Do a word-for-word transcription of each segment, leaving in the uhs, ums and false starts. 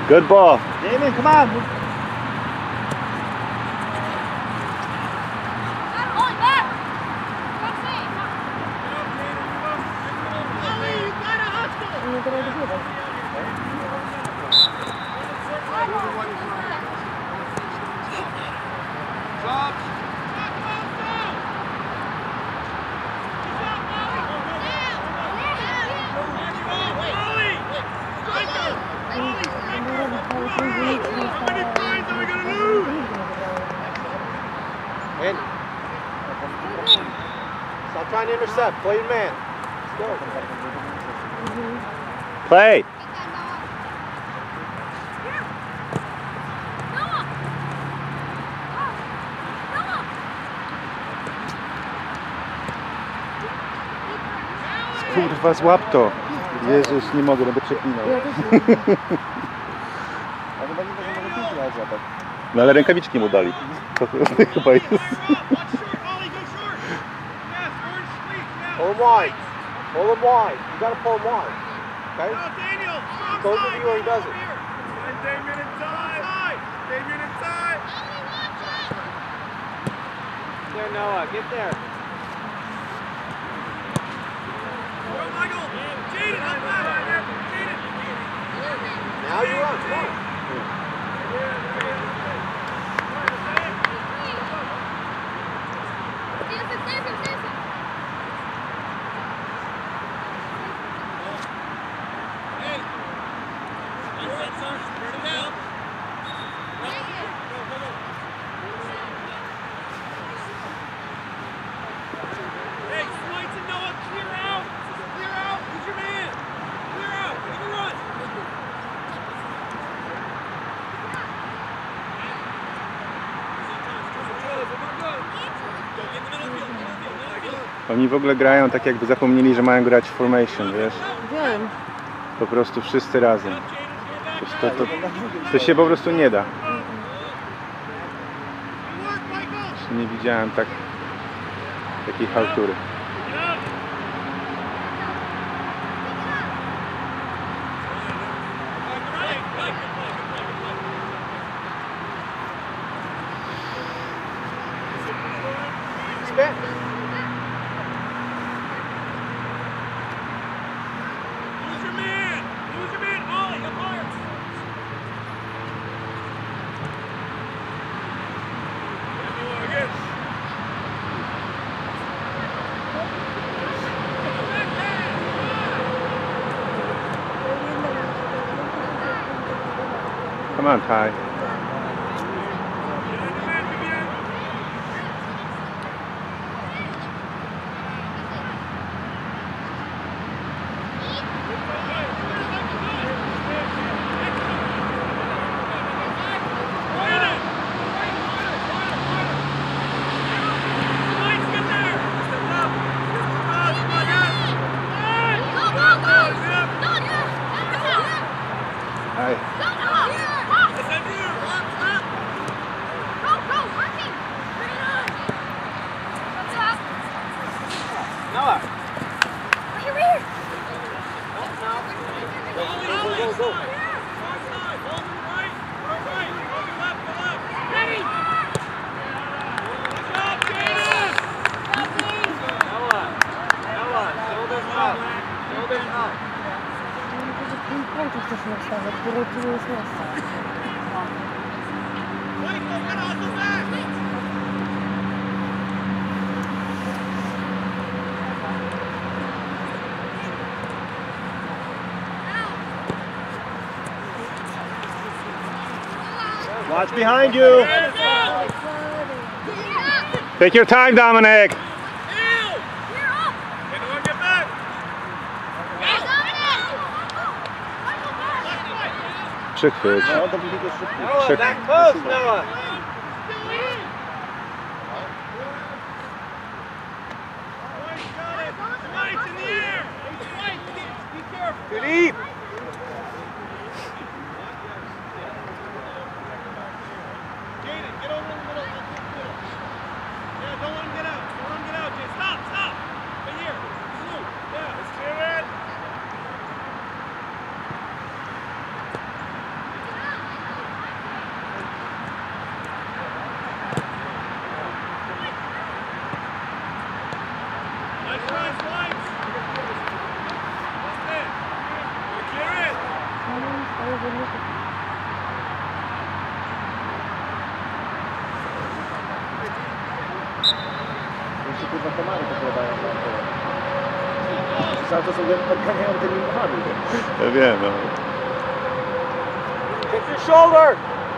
Good ball. Damon, come on. And stop trying to intercept. Play your man. Let's go. Play. Kurwa, złap to. Jezus, nie mogę, będę przeklinał. No ale rękawiczki mu dali. To chyba jest. Pull him wide. Pull him wide. You gotta pull him wide. Okay? Goes with you or he doesn't. Damien inside. Damien inside. There, Noah. Get there. Go, Michael. Jaden, help that right there. Jaden. Now you run. Come on. Oni w ogóle grają tak, jakby zapomnieli, że mają grać w formation, wiesz? Wiem. Po prostu wszyscy razem. To, to, to, to się po prostu nie da. Jeszcze nie widziałem tak, takiej chaltury. Come on, Ty. Hi. Noah. Right here, right here. Go, go, go, go. Noah. Noah. Shoulders up. Shoulders up. Pięć punktów też nie wstawia, które tu jest miejsce. Watch behind you. Take your time, Dominic. Przychwyć. Noah, back close, Noah. Deep. cały czas odganiają tymi muchami. Ja wiem, no. Kick your shoulder.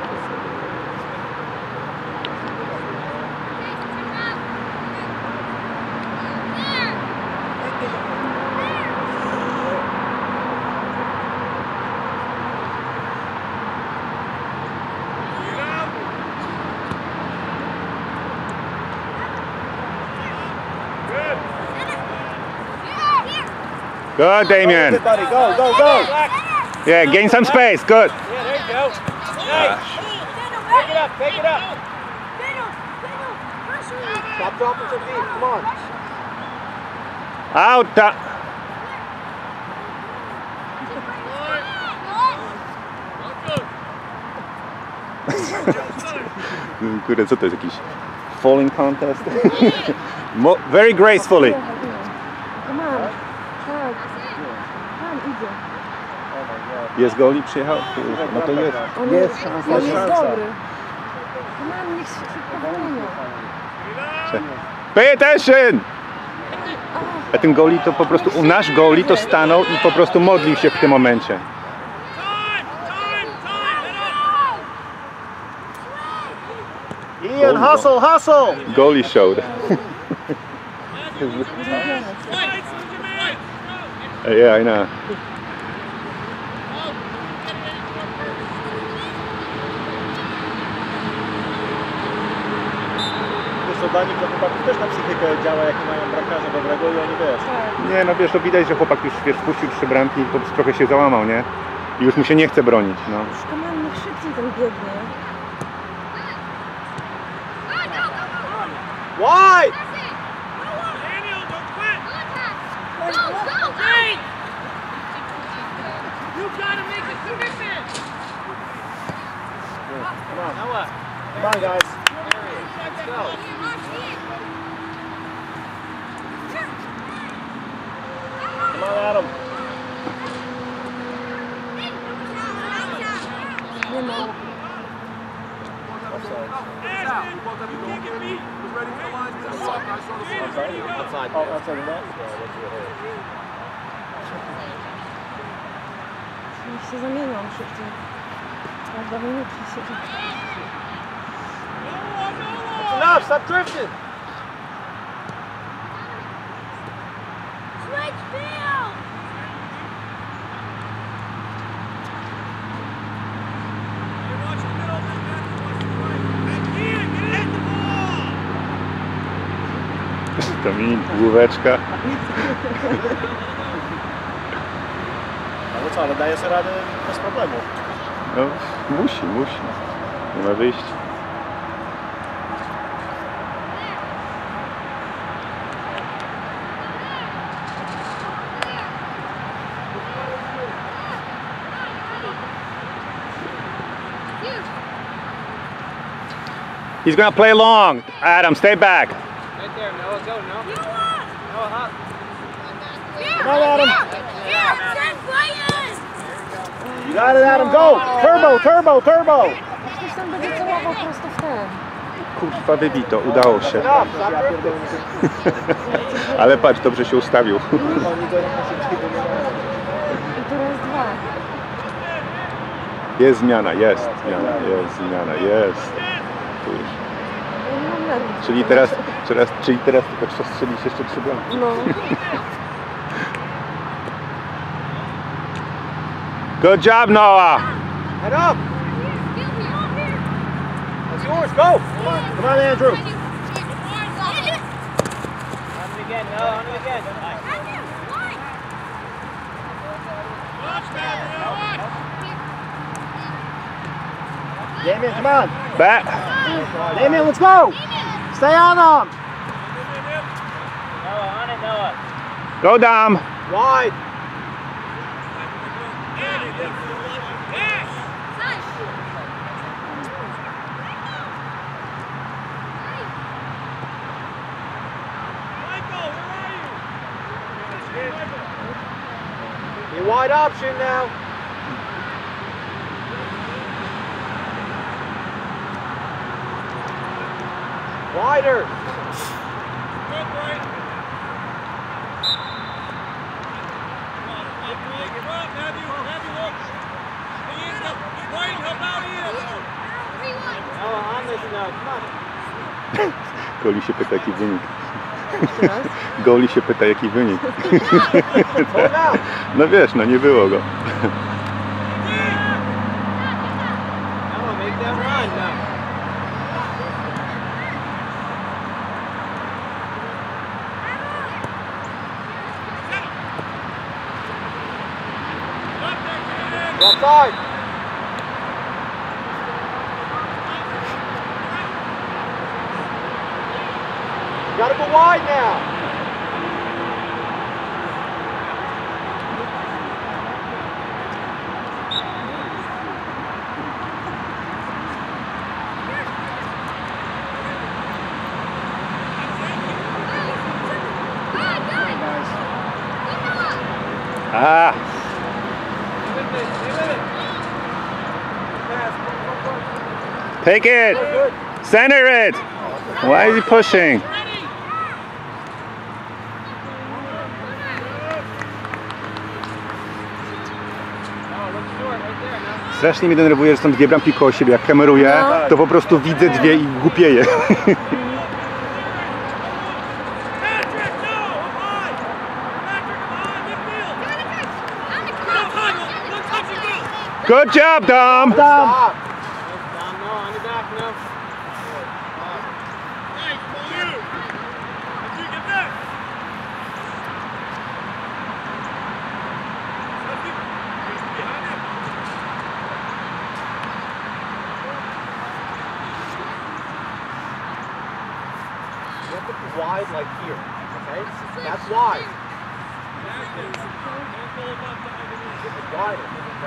Good, Damien. Good, buddy. Go, go, go. Yeah, gain some space. Good. Yeah, there you go. Nice. Pick it up, pick it up. Stop dropping some feet. Come on. Out. uh, Kurde, co to jest jakiś falling contest? Mo very gracefully. Mam. Tak. Tam idzie. Jest goli, przyjechał? No to jest. On Jest jest, szansa, on jest jest szansa. dobry. Mam, niech się szybko wymienia. Pay attention! A ten goli to po prostu, u nasz goli to stanął i po prostu modlił się w tym momencie. Ian, hustle, hustle. Goalie showed. Yeah, I know. Wiesz, Danik to chłopaków też na psychikę działa, jak nie mają bramkarza dobrego i oni wiesz. Nie, no wiesz, to widać, że chłopak już wiesz, wpuścił trzy bramki i po prostu trochę się załamał, nie? I już mu się nie chce bronić, no. Tylko mam, niech szybciej ten biegnie. Wide. Daniel, don't quit. Go, go, Jay. You gotta make a commitment. Come on. Noah. Come on, guys. Let's go. Come on, Adam. Nie ma. Outside. Oh, outside the net? Niech się zamienią szybciej. Każda minuta się. That's enough. Stop drifting. Switch field! Watch the middle, watch the right. And here, get it, hit the ball. Kamin, główeczka. No co, ale daje sobie radę bez problemu. No, musi, musi. Nie ma wyjścia. He's gonna play long. Adam, stay back. Right there, Noah. Go, Noah. Noah, hop. Come on, Adam. Here, send players! You got it, Adam. Go. Turbo, turbo, turbo. Ktoś tam będzie celował prosto w ten. Kurwa, wybito, udało się. Enough. Stop drifting. Ale patrz, dobrze się ustawił. Oni go na szybciej wymieniają. I teraz dwa. Jest zmiana, jest zmiana, jest zmiana, jest. Tu już. Ja nie mam nerwów. Czyli teraz, teraz, czyli teraz tylko trzeba strzelić jeszcze trzy bramki. No. Good job, Noah! Head up. That's yours. Go. Come on, come on, Andrew. On it again. No, on it again. Watch that, watch. Damien, come on. Back. Damien, let's go. Stay on them. Noah, on it, Noah. Go, Dom. Wide. Yes. Michael, where are you? Your wide option now. Wider. Good, Brian. him up, Matthew. Matthew, look. Ian, Wayne, help out Ian. Oh, on this now, come on. Goli się pyta, jaki wynik. Goli się pyta, jaki wynik. No wiesz, no nie było go. Come on, make that run now. Offside. You gotta go wide now. Ah, take it. Center it. Why is he pushing? Strasznie mnie denerwuje, że są dwie bramki koło siebie. Jak kameruję, to po prostu widzę dwie i głupieję. Patrick, no! Behind! Patrick, behind, midfield! Go, Michael! One touch and go! Good job, Dom. Stop. Down, no, on your back, no. Nice, you! Let's you get back! Behind him! You have to be wide like here, okay? That's wide. It's wider,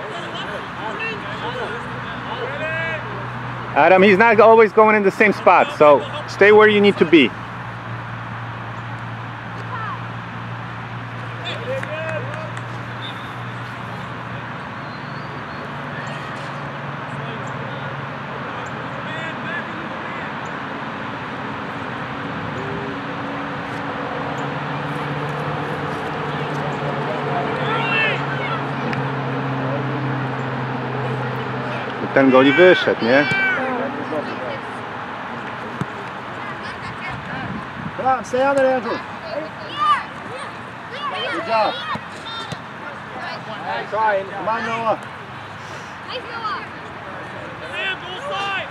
Adam, he's not always going in the same spot, so stay where you need to be. Ten goli wyszedł, nie? Come on, stay on it, Andrew. Good job. Trying. Come on, Noah. Sam, go side!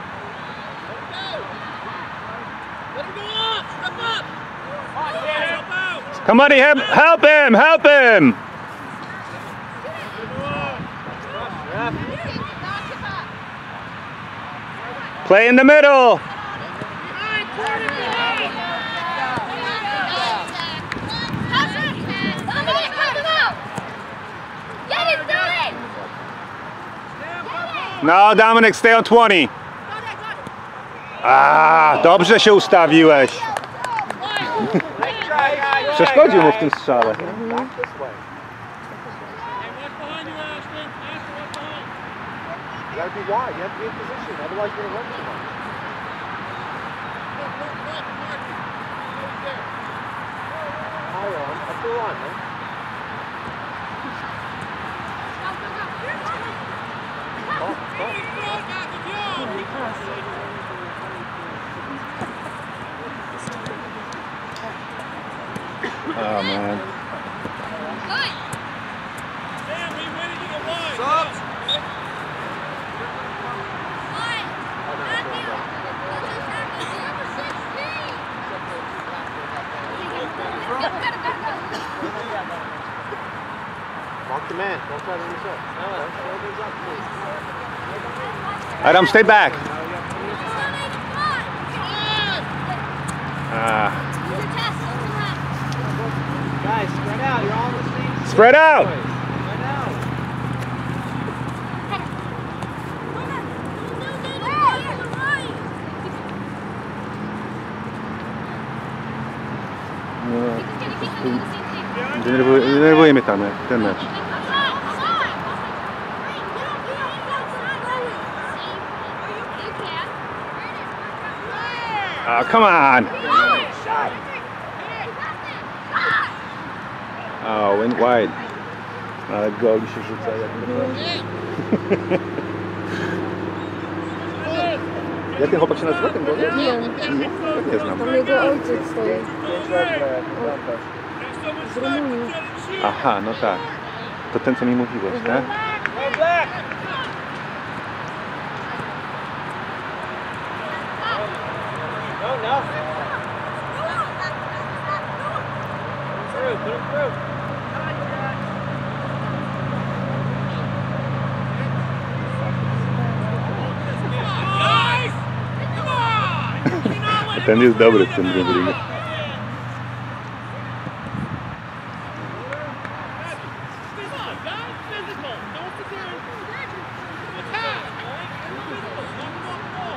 Let him go up! Step up! Help out! Come on, help, help him, help him! Play in the middle. No, Dominic, stay on twenty. A, dobrze się ustawiłeś. Przeszkodził mu w tym strzale. You gotta be wide. You have to be in position. Otherwise, you're gonna run too much. High on. Up the line, man. Stop, stop. Oh man. Sam, we ready to get wide. Subs. Mark the man. Don't try to reset. Adam, stay back. Ah. Guys, spread out. You're all on the same. Spread out. Spread out. Denerwuje, denerwuje mnie ten, ten mecz. Oh, come on. Oh, went wide. Ale goli się rzuca jak Jak ten chłopak się nazywa, ten goli? Nie wiem. Nie, nie znam. Tam jego ojciec stoi. pięć lat gra jak bramkarz. Z Rumunii. Aha, no tak. To ten, co mi mówiłeś, tak? No, no. Through, put him through. Guys! Come on! You're not letting Ten jest dobry w tym dribblingu. Physical, guys, physical. Don't forget. Attack. Physical. Knock him off the ball.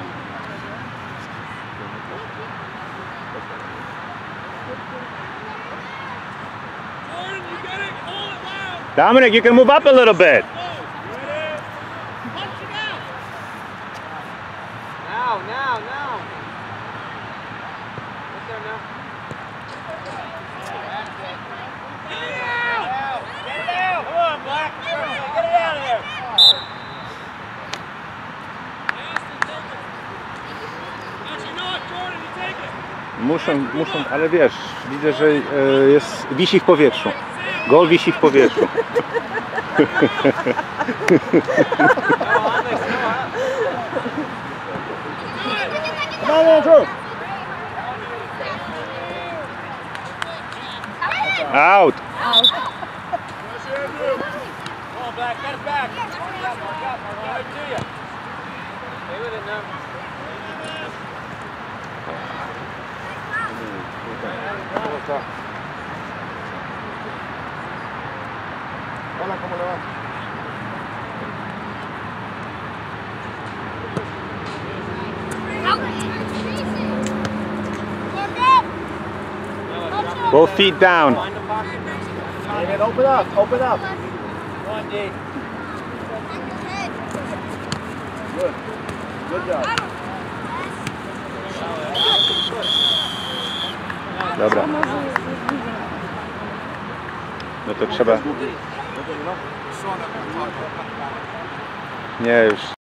Jordan, you get it. Call it loud. Dominic, you can move up a little bit. Punch him out. Now, now, now. Get there now. Get it out. Get it out. Come on, Black. Get it out of there. Actually, no, Jordan, you take it. Muszą, muszą, ale wiesz, widzę, że e, jest, wisi w powietrzu. Gol wisi w powietrzu. Come on, Andrew! Out! Out. Come on, Black. Get it back. Mark up, mark up, mark up. Right to you. Stay with it now. Hola, ¿cómo le va? Both feet down. Find the pocket. David, open up, open up. Come on, D. Good. Good job. Dobra. No to trzeba... Nie, już